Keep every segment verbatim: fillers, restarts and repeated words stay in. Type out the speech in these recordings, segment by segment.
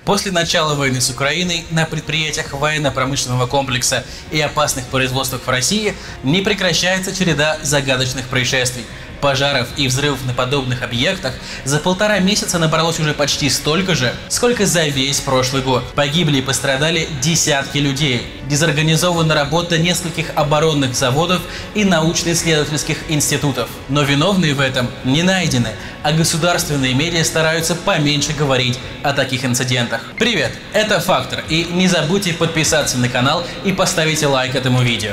После начала войны с Украиной на предприятиях военно-промышленного комплекса и опасных производствах в России не прекращается череда загадочных происшествий. Пожаров и взрывов на подобных объектах за полтора месяца набралось уже почти столько же, сколько за весь прошлый год. Погибли и пострадали десятки людей. Дезорганизована работа нескольких оборонных заводов и научно-исследовательских институтов. Но виновные в этом не найдены, а государственные медиа стараются поменьше говорить о таких инцидентах. Привет, это Фактор, и не забудьте подписаться на канал и поставить лайк этому видео.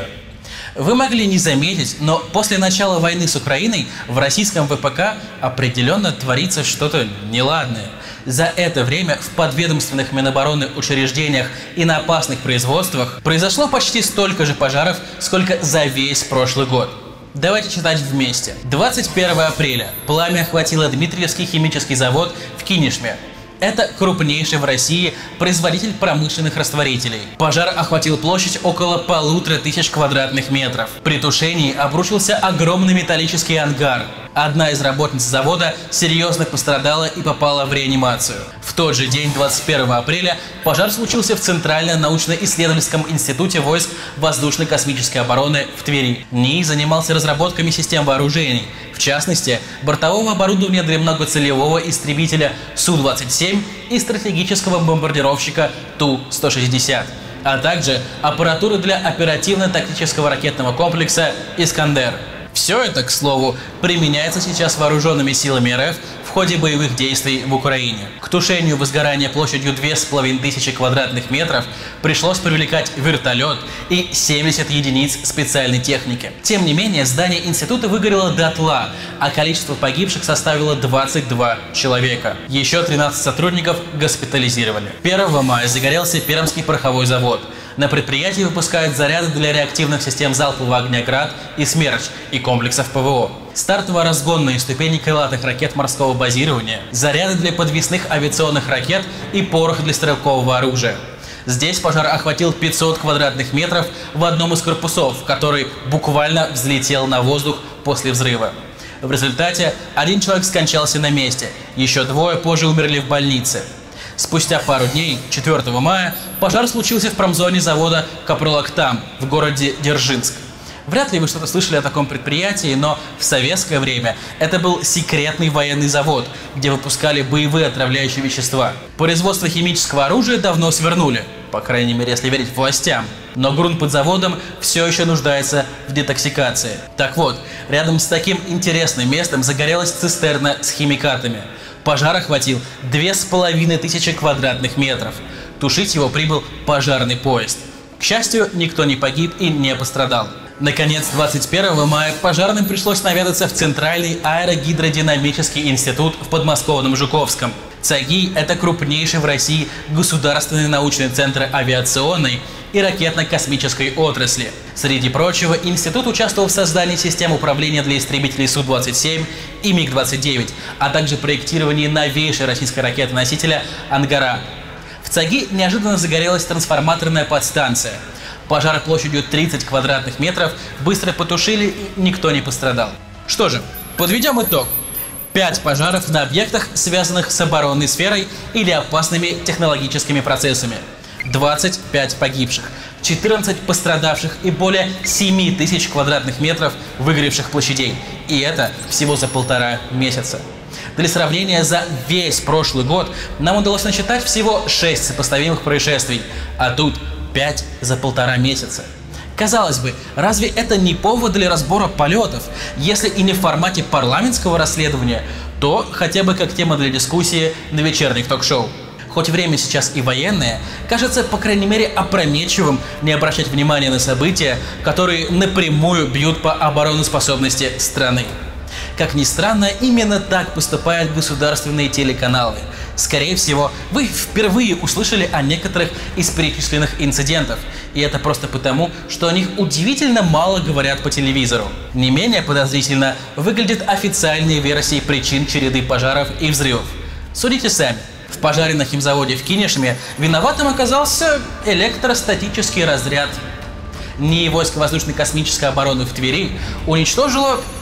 Вы могли не заметить, но после начала войны с Украиной в российском вэ пэ ка определенно творится что-то неладное. За это время в подведомственных Минобороны учреждениях и на опасных производствах произошло почти столько же пожаров, сколько за весь прошлый год. Давайте читать вместе. двадцать первого апреля пламя охватило Дмитриевский химический завод в Кинешме. Это крупнейший в России производитель промышленных растворителей. Пожар охватил площадь около полутора тысяч квадратных метров. При тушении обрушился огромный металлический ангар. Одна из работниц завода серьезно пострадала и попала в реанимацию. В тот же день, двадцать первого апреля, пожар случился в Центральном научно-исследовательском институте войск воздушно-космической обороны в Твери. НИИ занимался разработками систем вооружений, в частности, бортового оборудования для многоцелевого истребителя Су двадцать семь и стратегического бомбардировщика Ту сто шестьдесят, а также аппаратуры для оперативно-тактического ракетного комплекса «Искандер». Все это, к слову, применяется сейчас вооруженными силами эр эф в ходе боевых действий в Украине. К тушению возгорания площадью две с половиной тысячи квадратных метров пришлось привлекать вертолет и семьдесят единиц специальной техники. Тем не менее, здание института выгорело дотла, а количество погибших составило двадцать два человека. Еще тринадцать сотрудников госпитализировали. первого мая загорелся Пермский пороховой завод. На предприятии выпускают заряды для реактивных систем залпового огня «Град» и «Смерч» и комплексов пэ вэ о. Стартово-разгонные ступени крылатых ракет морского базирования, заряды для подвесных авиационных ракет и порох для стрелкового оружия. Здесь пожар охватил пятьсот квадратных метров в одном из корпусов, который буквально взлетел на воздух после взрыва. В результате один человек скончался на месте, еще двое позже умерли в больнице. Спустя пару дней, четвёртого мая, пожар случился в промзоне завода «Капролактам» в городе Дзержинск. Вряд ли вы что-то слышали о таком предприятии, но в советское время это был секретный военный завод, где выпускали боевые отравляющие вещества. Производство химического оружия давно свернули, по крайней мере, если верить властям. Но грунт под заводом все еще нуждается в детоксикации. Так вот, рядом с таким интересным местом загорелась цистерна с химикатами. Пожар охватил две с половиной тысячи квадратных метров. Тушить его прибыл пожарный поезд. К счастью, никто не погиб и не пострадал. Наконец, двадцать первого мая пожарным пришлось наведаться в Центральный аэрогидродинамический институт в подмосковном Жуковском. ЦАГИ – это крупнейший в России государственный научный центр авиационной и ракетно-космической отрасли. Среди прочего, институт участвовал в создании систем управления для истребителей Су двадцать семь и МиГ двадцать девять, а также проектировании новейшей российской ракеты-носителя «Ангара». В ЦАГИ неожиданно загорелась трансформаторная подстанция. Пожар площадью тридцать квадратных метров быстро потушили, и никто не пострадал. Что же, подведем итог. пять пожаров на объектах, связанных с оборонной сферой или опасными технологическими процессами. двадцать пять погибших, четырнадцать пострадавших и более семи тысяч квадратных метров выгоревших площадей. И это всего за полтора месяца. Для сравнения, за весь прошлый год нам удалось насчитать всего шесть сопоставимых происшествий, а тут пять за полтора месяца. Казалось бы, разве это не повод для разбора полетов? Если и не в формате парламентского расследования, то хотя бы как тема для дискуссии на вечерних ток-шоу. Хоть время сейчас и военное, кажется, по крайней мере, опрометчивым не обращать внимания на события, которые напрямую бьют по обороноспособности страны. Как ни странно, именно так поступают государственные телеканалы. Скорее всего, вы впервые услышали о некоторых из перечисленных инцидентов, и это просто потому, что о них удивительно мало говорят по телевизору. Не менее подозрительно выглядят официальные версии причин череды пожаров и взрывов. Судите сами. В пожаре на химзаводе в Кинешме виноватым оказался электростатический разряд. НИИ войск воздушно-космической обороны в Твери уничтожило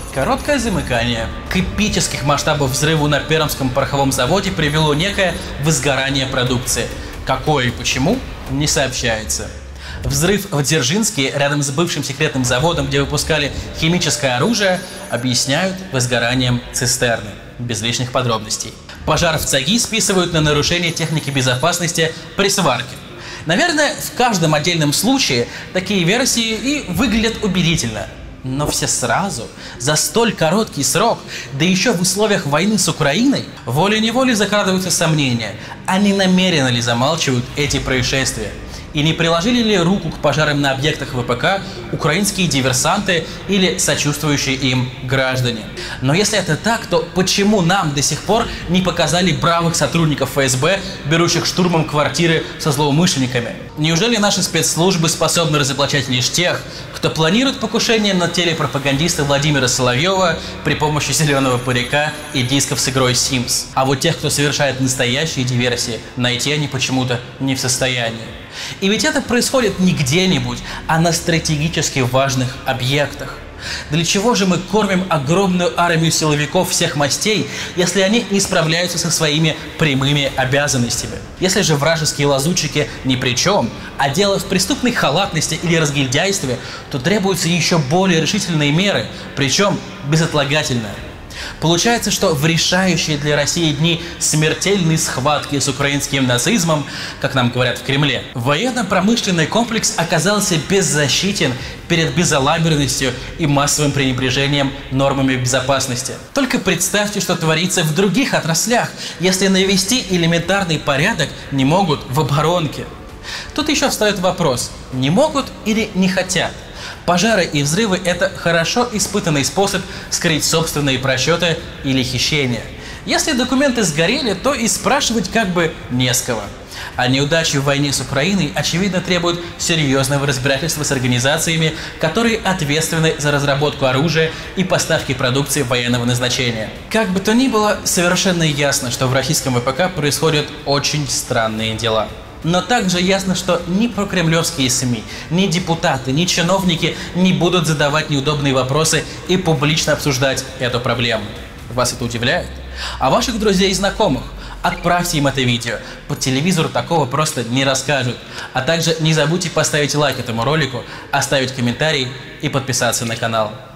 Короткое замыкание. К эпических масштабов взрыву на Пермском пороховом заводе привело некое возгорание продукции. Какое и почему, не сообщается. Взрыв в Дзержинске, рядом с бывшим секретным заводом, где выпускали химическое оружие, объясняют возгоранием цистерны. Без лишних подробностей. Пожар в ЦАГИ списывают на нарушение техники безопасности при сварке. Наверное, в каждом отдельном случае такие версии и выглядят убедительно. Но все сразу, за столь короткий срок, да еще в условиях войны с Украиной, волей-неволей закрадываются сомнения, а не намеренно ли замалчивают эти происшествия. И не приложили ли руку к пожарам на объектах ВПК украинские диверсанты или сочувствующие им граждане? Но если это так, то почему нам до сих пор не показали бравых сотрудников ФСБ, берущих штурмом квартиры со злоумышленниками? Неужели наши спецслужбы способны разоблачать лишь тех, кто планирует покушение на телепропагандиста Владимира Соловьева при помощи зеленого парика и дисков с игрой Sims? А вот тех, кто совершает настоящие диверсии, найти они почему-то не в состоянии. И ведь это происходит не где-нибудь, а на стратегически важных объектах. Для чего же мы кормим огромную армию силовиков всех мастей, если они не справляются со своими прямыми обязанностями? Если же вражеские лазутчики ни при чем, а дело в преступной халатности или разгильдяйстве, то требуются еще более решительные меры, причем безотлагательно. Получается, что в решающие для России дни смертельной схватки с украинским нацизмом, как нам говорят в Кремле, военно-промышленный комплекс оказался беззащитен перед безалаберностью и массовым пренебрежением нормами безопасности. Только представьте, что творится в других отраслях, если навести элементарный порядок не могут в оборонке. Тут еще встает вопрос: не могут или не хотят? Пожары и взрывы – это хорошо испытанный способ скрыть собственные просчеты или хищения. Если документы сгорели, то и спрашивать как бы не с кого. А неудачи в войне с Украиной, очевидно, требуют серьезного разбирательства с организациями, которые ответственны за разработку оружия и поставки продукции военного назначения. Как бы то ни было, совершенно ясно, что в российском ВПК происходят очень странные дела. Но также ясно, что ни прокремлевские СМИ, ни депутаты, ни чиновники не будут задавать неудобные вопросы и публично обсуждать эту проблему. Вас это удивляет? А ваших друзей и знакомых отправьте им это видео. По телевизору такого просто не расскажут. А также не забудьте поставить лайк этому ролику, оставить комментарий и подписаться на канал.